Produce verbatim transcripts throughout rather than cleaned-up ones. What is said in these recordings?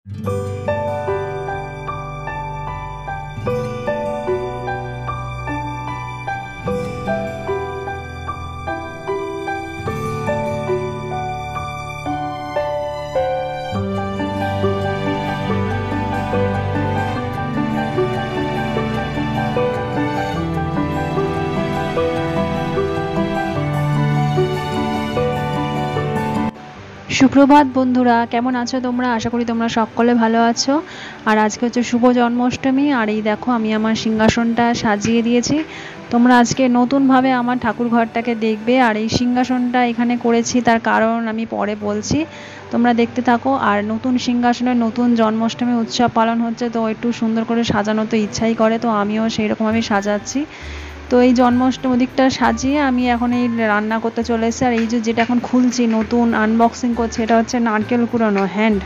সুপ্রভাত বন্ধুরা, কেমন আছো তোমরা? আশা করি তোমরা সকলে ভালো আছো। আর আজকে হচ্ছে শুভ জন্মাষ্টমী। আর এই দেখো আমি আমার সিংহাসনটা সাজিয়ে দিয়েছি। তোমরা আজকে নতুনভাবে আমার ঠাকুর ঘরটাকে দেখবে। আর এই সিংহাসনটা এখানে করেছি তার কারণ আমি পরে বলছি, তোমরা দেখতে থাকো। আর নতুন সিংহাসনে নতুন জন্মাষ্টমী উৎসব পালন হচ্ছে, তো একটু সুন্দর করে সাজানো তো ইচ্ছাই করে, তো আমিও সেই রকম আমি সাজাচ্ছি। তো এই জন্মাষ্টমী দিকটা সাজিয়ে আমি এখন এই রান্না করতে চলে এসেছি। আর এই যে যেটা এখন খুলছি, নতুন আনবক্সিং করছি, এটা হচ্ছে নারকেল কুড়ানো হ্যান্ড।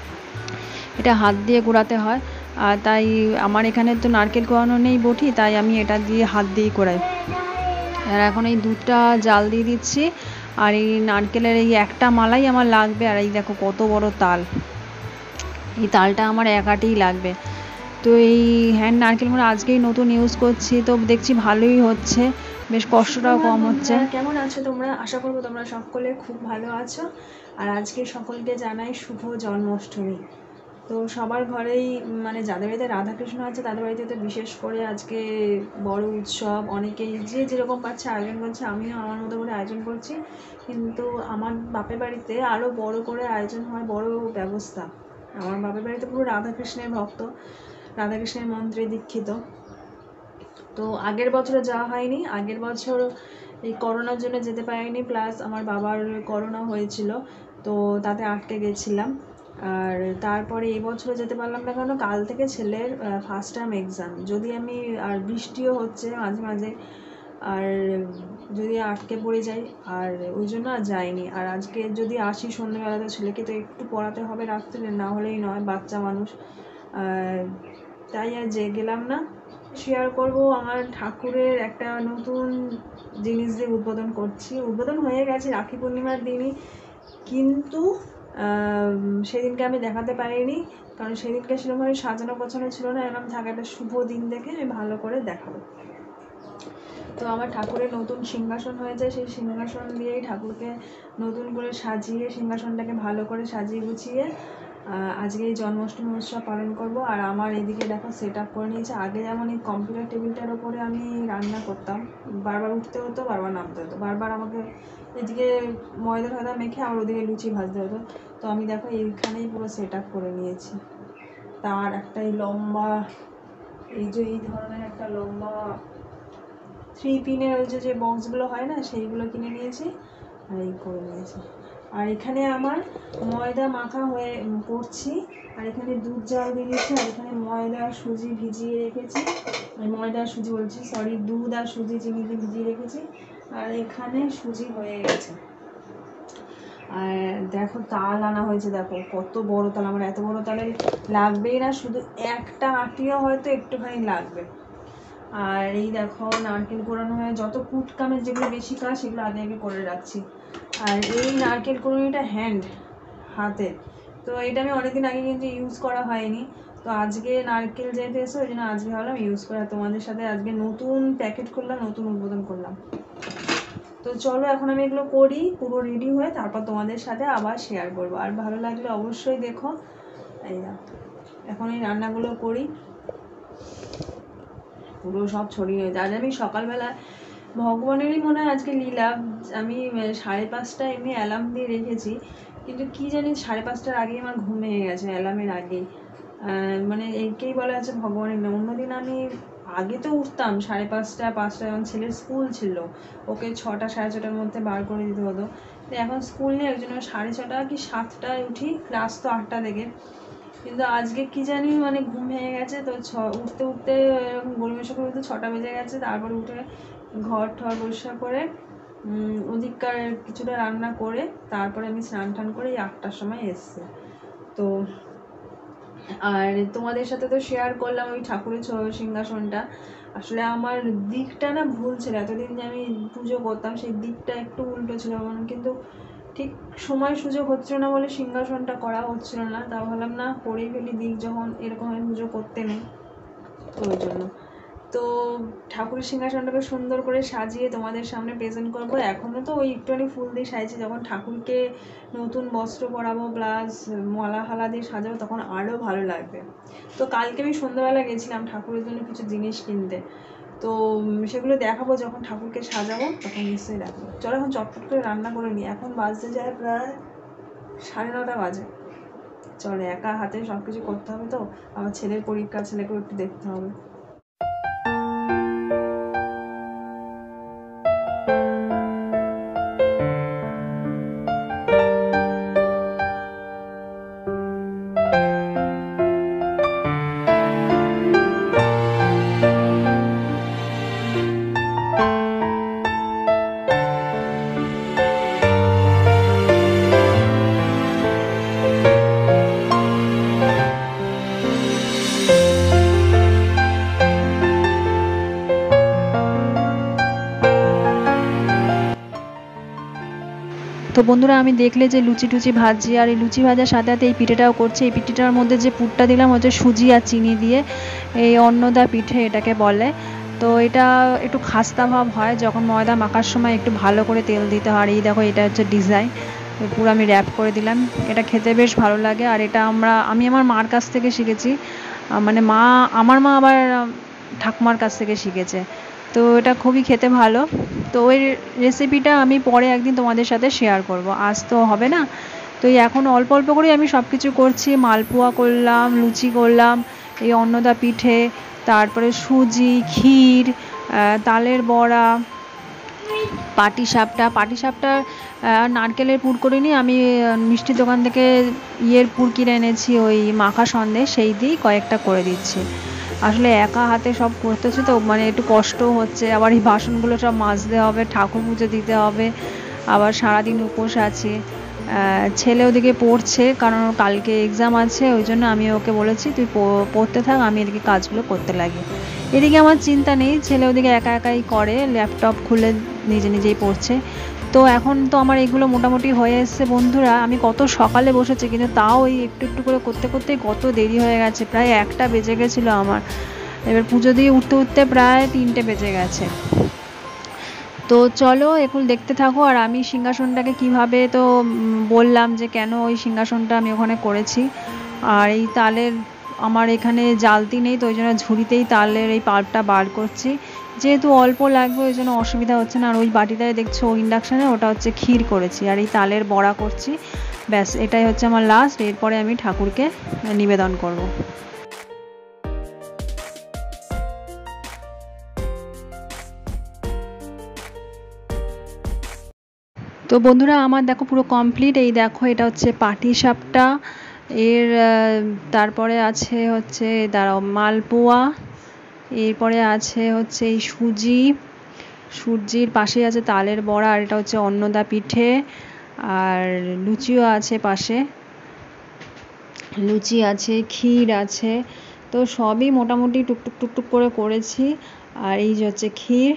এটা হাত দিয়ে কুড়াতে হয়, আর তাই আমার এখানে তো নারকেল কুড়ানো নেই বটি, তাই আমি এটা দিয়ে হাত দিয়েই কুড়াই। আর এখন এই দুধটা জাল দিয়ে দিচ্ছি। আর এই নারকেলের এই একটা মালাই আমার লাগবে। আর এই দেখো কত বড় তাল, এই তালটা আমার একাটেই লাগবে। তো এই হ্যান্ড নারকেলগুলো আজকেই নতুন ইউজ করছি, তো দেখছি ভালোই হচ্ছে, বেশ কষ্টটাও কম হচ্ছে। কেমন আছো তোমরা? আশা করবো তোমরা সকলে খুব ভালো আছো। আর আজকে সকলকে জানাই শুভ জন্মাষ্টমী। তো সবার ঘরেই, মানে যাদের বাড়িতে রাধাকৃষ্ণ আছে তাদের বাড়িতে তো বিশেষ করে আজকে বড় উৎসব, অনেকেই যে যেরকম পাচ্ছে আয়োজন করছে, আমিও আমার মতো করে আয়োজন করছি। কিন্তু আমার বাপের বাড়িতে আরও বড় করে আয়োজন হয়, বড় ব্যবস্থা। আমার বাপের বাড়িতে পুরো রাধাকৃষ্ণের ভক্ত, রাধাকৃষ্ণের মন্ত্রে দীক্ষিত। তো আগের বছরে যাওয়া হয়নি, আগের বছর এই করোনার জন্য যেতে পারিনি, প্লাস আমার বাবার করোনা হয়েছিল, তো তাতে আটকে গেছিলাম। আর তারপরে এই বছরে যেতে পারলাম না, কারণ কাল থেকে ছেলের ফার্স্ট টার্ম এক্সাম। যদি আমি, আর বৃষ্টিও হচ্ছে মাঝে মাঝে, আর যদি আটকে পড়ে যাই, আর ওই জন্য আর যাইনি। আর আজকে যদি আসি সন্ধ্যেবেলাতে, ছেলেকে তো একটু পড়াতে হবে রাত্রে, না হলেই নয়, বাচ্চা মানুষ। তাই আর যে গেলাম না। শেয়ার করব আমার ঠাকুরের একটা নতুন জিনিস দিয়ে উদ্বোধন করছি। উদ্বোধন হয়ে গেছে রাখি পূর্ণিমার দিনই, কিন্তু সেদিনকে আমি দেখাতে পারিনি, কারণ সেদিনকে সেরকমভাবে সাজানো গোছানো ছিল না। এরকম থাকা একটা শুভ দিন দেখে আমি ভালো করে দেখাবো। তো আমার ঠাকুরের নতুন সিংহাসন হয়েছে, সেই সিংহাসন দিয়েই ঠাকুরকে নতুন করে সাজিয়ে, সিংহাসনটাকে ভালো করে সাজিয়ে গুছিয়ে আজকে এই জন্মাষ্টমী উৎসব পালন করব। আর আমার এদিকে দেখো সেট আপ করে নিয়েছে। আগে যেমন এই কম্পিউটার টেবিলটার ওপরে আমি রান্না করতাম, বারবার উঠতে হতো, বারবার নামতে হতো, বারবার আমাকে এদিকে ময়দা ঠয়দা মেখে আমার ওদিকে লুচি ভাজতে হতো। তো আমি দেখো এইখানেই পুরো সেট আপ করে নিয়েছি। তার একটা এই লম্বা, এই যে এই ধরনের একটা লম্বা থ্রি পিনের ওই যে যে বক্সগুলো হয় না, সেইগুলো কিনে নিয়েছি আর এই করে নিয়েছি। আর এখানে আমার ময়দা মাখা হয়ে করছি, আর এখানে দুধ জাল দিয়ে দিয়েছি, আর এখানে ময়দা সুজি ভিজিয়ে রেখেছি, ময়দা সুজি বলছি সরি দুধ আর সুজি চিনি দিয়ে ভিজিয়ে রেখেছি। আর এখানে সুজি হয়ে গেছে। আর দেখো তাল আনা হয়েছে, দেখো কত বড় তাল। আমার এত বড় তালে লাগবেই না, শুধু একটা আটিও হয়তো একটুখানি লাগবে। আর এই দেখো নারকেল কোড়ানো হয়ে যত কুট কামের যেগুলো বেশি কাজ সেগুলো আগে আগে করে রাখছি। আর এই নারকেল কোড়ানোটা হ্যান্ড, হাতে, তো এটা আমি অনেকদিন আগে কিন্তু ইউজ করা হয়নি। তো আজকে নারকেল যেতে এসে ওই জন্য আজকে ভাবলাম ইউজ করা, তোমাদের সাথে আজকে নতুন প্যাকেট করলাম, নতুন উদ্বোধন করলাম। তো চলো এখন আমি এগুলো করি, পুরো রেডি হয়ে তারপর তোমাদের সাথে আবার শেয়ার করবো। আর ভালো লাগলে অবশ্যই দেখো। এই না, এখন এই রান্নাগুলো করি, পুরো সব ছড়িয়ে যায়। আজ আমি সকালবেলা ভগবানেরই মনে হয় আজকে লীলা, আমি সাড়ে পাঁচটায় এমনি অ্যালার্ম দিয়ে রেখেছি, কিন্তু কি জানি সাড়ে পাঁচটার আগেই আমার ঘুম ভেঙে গেছে, অ্যালার্মের আগেই। মানে এইকেই বলা আছে ভগবানের না। অন্যদিন আমি আগে তো উঠতাম সাড়ে পাঁচটা পাঁচটা, যখন ছেলের স্কুল ছিল, ওকে ছটা সাড়ে ছটার মধ্যে বার করে দিতে হতো। তো এখন স্কুল নেই, ওই জন্য সাড়ে ছটা কি সাতটায় উঠি, ক্লাস তো আটটা থেকে। কিন্তু আজকে কি জানি মানে ঘুম ভেঙে গেছে, তো ছ উঠতে উঠতে এরকম গোলমেশা করে উঠতে ছটা বেজে গেছে। তারপর উঠে ঘর ঠর পরিষ্কার করে ওদিককার কিছুটা রান্না করে তারপরে আমি স্নান টান করে এই আটটার সময় এসছি। তো আর তোমাদের সাথে তো শেয়ার করলাম ওই ঠাকুরের সিংহাসনটা। আসলে আমার দিকটা না ভুল ছিল, এতদিন যে আমি পুজো করতাম সেই দিকটা একটু উল্টো ছিল, কিন্তু ঠিক সময় সুযোগ হচ্ছিল না বলে সিংহাসনটা করা হচ্ছিল না, তা ভাবলাম না করেই ফেলি, দিক যখন এরকম আমি পুজো করতে নেই তো ওই জন্য। তো ঠাকুরের সিংহাসনটাকে সুন্দর করে সাজিয়ে তোমাদের সামনে প্রেজেন্ট করবো। এখনও তো ওই একটুখানি ফুল দিয়ে সাজিয়েছি, যখন ঠাকুরকে নতুন বস্ত্র পরাবো প্লাস মালা হালা দিয়ে সাজাবো তখন আরও ভালো লাগবে। তো কালকে আমি সন্ধ্যাবেলা গেছিলাম ঠাকুরের জন্য কিছু জিনিস কিনতে, তো সেগুলো দেখাবো যখন ঠাকুরকে সাজাবো তখন নিশ্চয়ই দেখাবো। চলো এখন চটপট করে রান্না করে নিই, এখন বাজতে যায় প্রায় সাড়ে নটা বাজে। চলো একা হাতে সব কিছু করতে হবে, তো আমার ছেলের পরীক্ষা, ছেলেকেও একটু দেখতে হবে। তো বন্ধুরা আমি দেখলে যে লুচি টুচি ভাজি, আর এই লুচি ভাজার সাথে সাথে এই পিঠেটাও করছি। এই পিঠেটার মধ্যে যে পুরটা দিলাম হচ্ছে সুজি আর চিনি দিয়ে, এই অন্নদা পিঠে এটাকে বলে। তো এটা একটু খাস্তা ভাব হয়, যখন ময়দা মাখার সময় একটু ভালো করে তেল দিতে হয়। আর এই দেখো এটা হচ্ছে ডিজাইন, পুরো আমি র্যাপ করে দিলাম। এটা খেতে বেশ ভালো লাগে, আর এটা আমরা আমি আমার মার কাছ থেকে শিখেছি, মানে মা আমার মা আবার ঠাকুমার কাছ থেকে শিখেছে। তো এটা খুবই খেতে ভালো। তো ওই রেসিপিটা আমি পরে একদিন তোমাদের সাথে শেয়ার করব, আজ তো হবে না। তো এই এখন অল্প অল্প করেই আমি সব কিছু করছি। মালপোয়া করলাম, লুচি করলাম, এই অন্নদা পিঠে, তারপরে সুজি, ক্ষীর, তালের বড়া, পাটিসাপটা। পাটিসাপটা নারকেলের পুর করিনি আমি, মিষ্টির দোকান থেকে ইয়ের পুর কিনে এনেছি, ওই মাখা সন্দেশ, সেই দিয়েই কয়েকটা করে দিচ্ছি। আসলে একা হাতে সব করতেছি তো মানে একটু কষ্টও হচ্ছে, আবার এই বাসনগুলো সব মাজতে হবে, ঠাকুর পুজো দিতে হবে, আবার সারাদিন উপোস আছে। ছেলে ওদিকে পড়ছে, কারণ কালকে এক্সাম আছে, ওই জন্য আমি ওকে বলেছি তুই পড়তে থাক, আমি এদিকে কাজগুলো করতে লাগি। এদিকে আমার চিন্তা নেই, ছেলে ওদিকে একা একাই করে, ল্যাপটপ খুলে নিজে নিজেই পড়ছে। তো এখন তো আমার এগুলো মোটামুটি হয়ে এসছে বন্ধুরা। আমি কত সকালে বসেছি, কিন্তু তাও ওই একটু একটু করে করতে করতে কত দেরি হয়ে গেছে, প্রায় একটা বেজে গেছিলো আমার। এবার পুজো দিয়ে উঠতে উঠতে প্রায় তিনটে বেজে গেছে। তো চলো এখন দেখতে থাকো। আর আমি সিংহাসনটাকে কিভাবে, তো বললাম যে কেন ওই সিংহাসনটা আমি ওখানে করেছি। আর এই তালের আমার এখানে জালতি নেই, তো ওই জন্য ঝুড়িতেই তালের এই পাল্পটা বার করছি, যেহেতু অল্প লাগবে ওই জন্য অসুবিধা হচ্ছে না। আর ওই বাটিটায় দেখছো ইন্ডাকশানে, ওটা হচ্ছে ক্ষীর করেছি, আর এই তালের বড়া করছি। ব্যাস এটাই হচ্ছে আমার লাস্ট, এরপরে আমি ঠাকুরকে নিবেদন করব। তো বন্ধুরা আমার দেখো পুরো কমপ্লিট। এই দেখো এটা হচ্ছে পাটিসাপটা, এর তারপরে আছে হচ্ছে দাঁড়াও মালপোয়া, এরপরে আছে হচ্ছে এই সুজি, সুজির পাশে আছে তালের বড়া, আর এটা হচ্ছে অন্নদা পিঠে, আর লুচিও আছে পাশে, লুচি আছে, ক্ষীর আছে। তো সবই মোটামুটি টুকটুক টুকটুক করে করেছি। আর এই যে হচ্ছে ক্ষীর,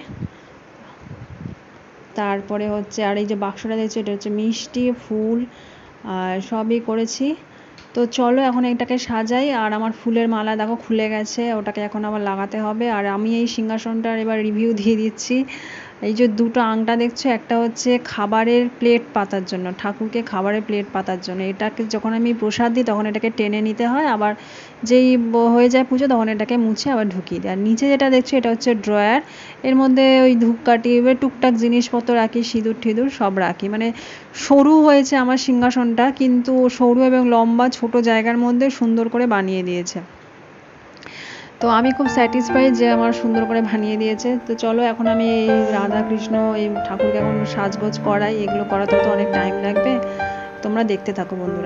তারপরে হচ্ছে আর এই যে বাক্সটা দেখছো এটা হচ্ছে মিষ্টি, ফুল, আর সবই করেছি। তো চলো এখন এটাকে সাজাই। আর আমার ফুলের মালা দেখো খুলে গেছে, ওটাকে এখন আবার লাগাতে হবে। আর আমি এই সিংহাসনটার এবার রিভিউ দিয়ে দিচ্ছি। এই যে দুটো আংটা দেখছো, একটা হচ্ছে খাবারের প্লেট পাতার জন্য, ঠাকুরকে খাবারের প্লেট পাতার জন্য। এটাকে যখন আমি প্রসাদ দিই তখন এটাকে টেনে নিতে হয়, আবার যেই হয়ে যায় পুজো তখন এটাকে মুছে আবার ঢুকিয়ে দিই। আর নিচে যেটা দেখছো এটা হচ্ছে ড্রয়ার, এর মধ্যে ওই ধূপকাঠি এবার টুকটাক জিনিসপত্র রাখি, সিঁদুর ঠিদুর সব রাখি। মানে সরু হয়েছে আমার সিংহাসনটা, কিন্তু সরু এবং লম্বা ছোট জায়গার মধ্যে সুন্দর করে বানিয়ে দিয়েছে। তো আমি খুব স্যাটিসফাইড যে আমার সুন্দর করে বানিয়ে দিয়েছে। তো চলো এখন আমি এই রাধা কৃষ্ণ এই ঠাকুরকে এখন সাজগোজ করাই, এগুলো করাতে তো অনেক টাইম লাগবে, তোমরা দেখতে থাকো বন্ধুরা।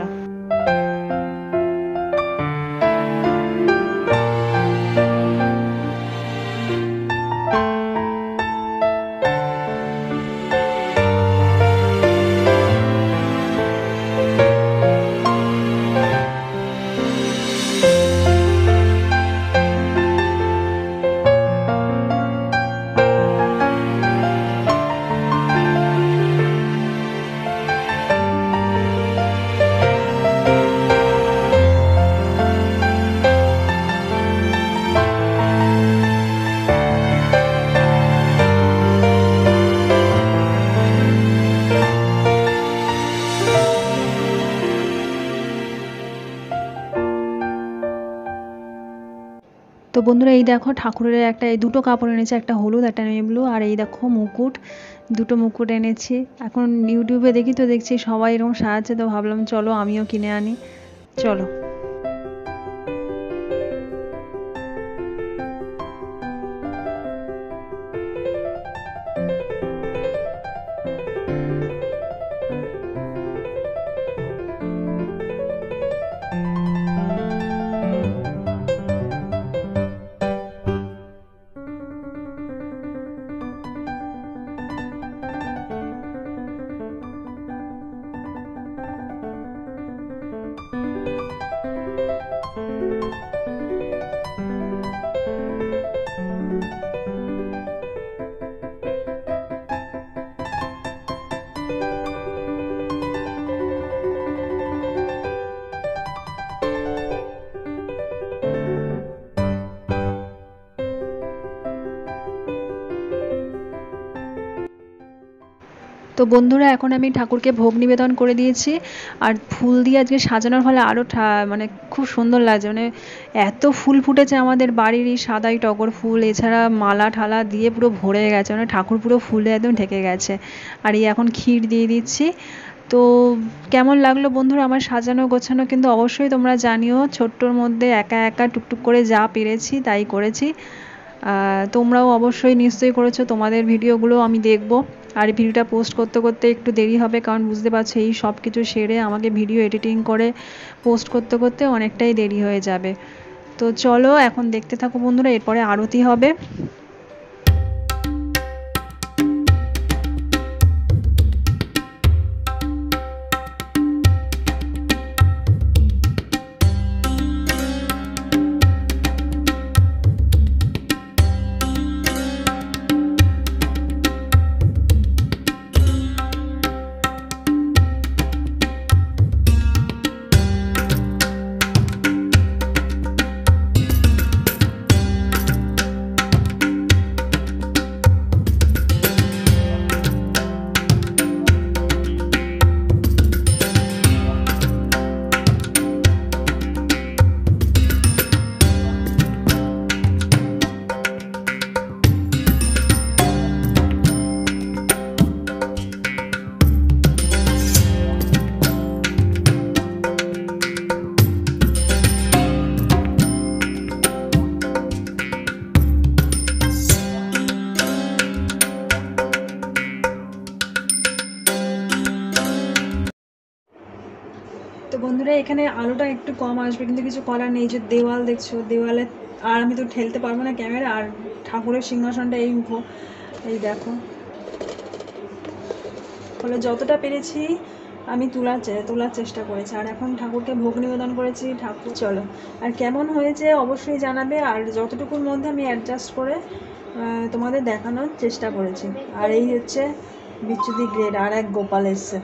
তো বন্ধুরা এই দেখো ঠাকুরের একটা এই দুটো কাপড় এনেছে, একটা হলুদ একটা নেভি ব্লু, আর এই দেখো মুকুট, দুটো মুকুট এনেছি। এখন ইউটিউবে দেখি তো দেখছি সবাই এরকম সাজাচ্ছে, তো ভাবলাম চলো আমিও কিনে আনি, চলো। তো বন্ধুরা এখন আমি ঠাকুরকে ভোগ নিবেদন করে দিয়েছি, আর ফুল দিয়ে আজকে সাজানোর ফলে আরও মানে খুব সুন্দর লাগছে, মানে এত ফুল ফুটেছে আমাদের বাড়ির, এই সাদাই টগর ফুল, এছাড়া মালা ঠালা দিয়ে পুরো ভরে গেছে, মানে ঠাকুর পুরো ফুলে একদম ঢেকে গেছে। আর এই এখন ক্ষীর দিয়ে দিচ্ছি। তো কেমন লাগলো বন্ধুরা আমার সাজানো গোছানো, কিন্তু অবশ্যই তোমরা জানিও। ছোট্টর মধ্যে একা একা টুকটুক করে যা পেরেছি তাই করেছি, তোমরাও অবশ্যই নিশ্চয়ই করেছো, তোমাদের ভিডিওগুলো আমি দেখব। আর ভিডিওটা পোস্ট করতে করতে একটু দেরি হবে, কারণ বুঝতে পারছো এই সব কিছু সেরে আমাকে ভিডিও এডিটিং করে পোস্ট করতে করতে অনেকটাই দেরি হয়ে যাবে। তো চলো এখন দেখতে থাকো বন্ধুরা, এরপরে আরতি হবে। তো বন্ধুরা এখানে আলোটা একটু কম আসবে, কিন্তু কিছু করার নেই, যে দেওয়াল দেখছো, দেওয়ালে আর আমি তো ঠেলতে পারবো না ক্যামেরা, আর ঠাকুরের সিংহাসনটা এই মুখো, এই দেখো, ফলে যতটা পেরেছি আমি তোলার তোলার চেষ্টা করেছি। আর এখন ঠাকুরকে ভোগ নিবেদন করেছি, ঠাকুর চলো আর কেমন হয়েছে অবশ্যই জানাবে, আর যতটুকুর মধ্যে আমি অ্যাডজাস্ট করে তোমাদের দেখানোর চেষ্টা করেছি। আর এই হচ্ছে বিচ্যুতি গ্রেড, আর এক গোপাল এসছে।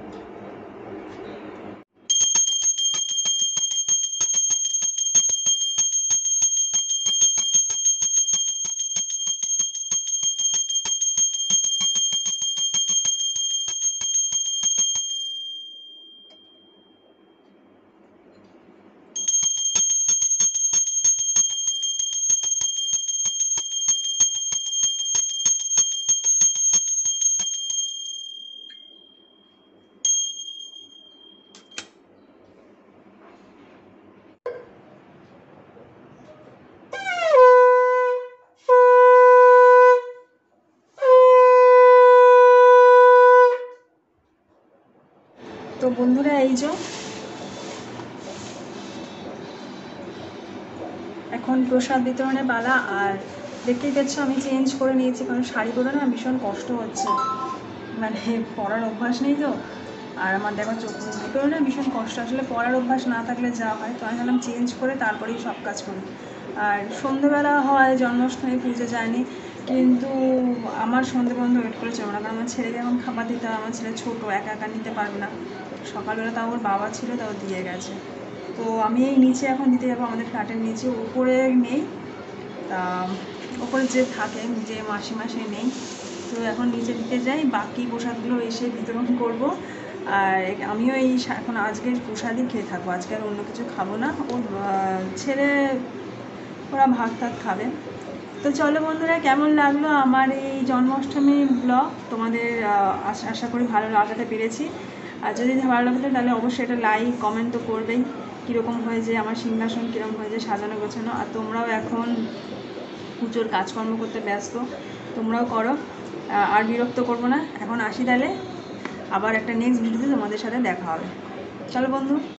তো বন্ধুরা এই যে এখন প্রসাদ বিতরণের পালা, আর দেখতেই পাচ্ছ আমি চেঞ্জ করে নিয়েছি, কারণ শাড়ি পরে না ভীষণ কষ্ট হচ্ছে, মানে পরার অভ্যাস নেই তো, আর আমার দেখো চোখ দুটোও না ভীষণ কষ্ট, আসলে পরার অভ্যাস না থাকলে যা হয়, তো আমি ভাবলাম চেঞ্জ করে তারপরেই সব কাজ করি। আর সন্ধ্যেবেলা হয় জন্মাষ্টমী পুজো যায়নি, কিন্তু আমার সন্ধ্যে পর্যন্ত ওয়েট করে চলবে না, কারণ আমার ছেলেকে এখন খাবার দিতে হয়, আমার ছেলে ছোটো, একা একা নিতে পারবে না। সকালবেলা তাও ওর বাবা ছিল, তাও দিয়ে গেছে, তো আমি এই নিচে এখন দিতে যাবো, আমাদের ফ্ল্যাটের নিচে, উপরে নেই, তা ওপরে যে থাকে যে মাসিমা সে নেই, তো এখন নিচে দিতে যাই, বাকি প্রসাদগুলো এসে বিতরণ করব। আর আমিও এই এখন আজকের প্রসাদই খেয়ে থাকবো, আজকে আর অন্য কিছু খাবো না। ওর ছেলে ওরা ভাত টাত খাবে। তো চলো বন্ধুরা, কেমন লাগলো আমার এই জন্মাষ্টমী ব্লগ? তোমাদের আশা করি ভালো লাগাতে পেরেছি। আর যদি ভালো লাগতো তাহলে অবশ্যই এটা লাইক কমেন্ট তো করবেই, কীরকম হয়েছে আমার সিংহাসন, কীরকম হয়েছে সাজানো গোছানো। আর তোমরাও এখন পুজোর কাজকর্ম করতে ব্যস্ত, তোমরাও করো। আর বিরক্ত করবো না, এখন আসি তাহলে, আবার একটা নেক্সট ভিডিওতে তোমাদের সাথে দেখা হবে। চলো বন্ধু।